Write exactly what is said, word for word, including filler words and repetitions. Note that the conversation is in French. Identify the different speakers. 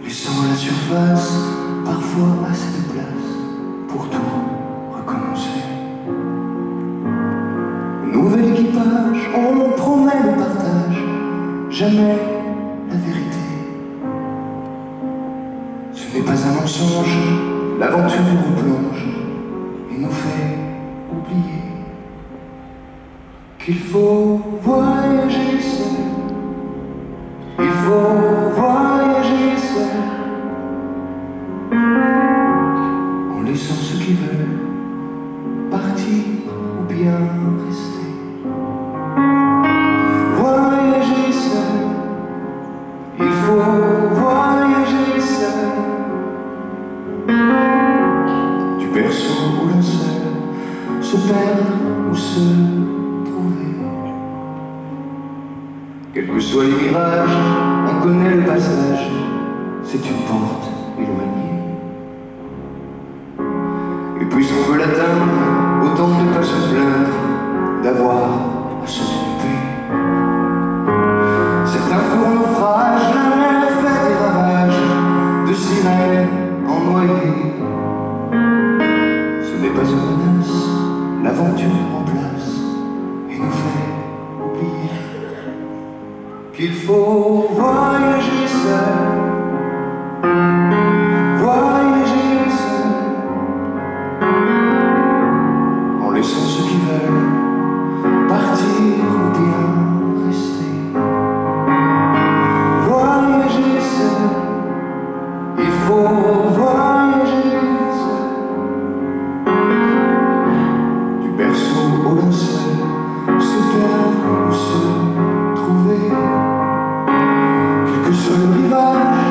Speaker 1: laissant à la surface parfois assez de place pour tout recommencer. Nouvel équipage, on promet le partage, jamais la vérité. Ce n'est pas un mensonge, l'aventure nous plonge et nous fait oublier qu'il faut voyager seul, il faut voyager seul, en laissant ceux qui veulent partir ou bien rester. Voyager seul, il faut voyager seul, du berceau au linceul, se perdre ou se trouver. Quels que soient les mirages, on connaît le passage, c'est une porte éloignée. Et puis si on veut l'atteindre, autant ne pas se plaindre d'avoir à se tromper. Certains font naufrage, la mer fait des ravages, de sirènes en noyés. Ce n'est pas une menace, l'aventure remplace et nous fait oublier qu'il faut voyager seul, voyager seul, en laissant ceux qui veulent partir ou bien rester. Voyager seul, il faut voyager seul, du berceau au linceul, se perdre ou se trouver. Quel que soit le rivage,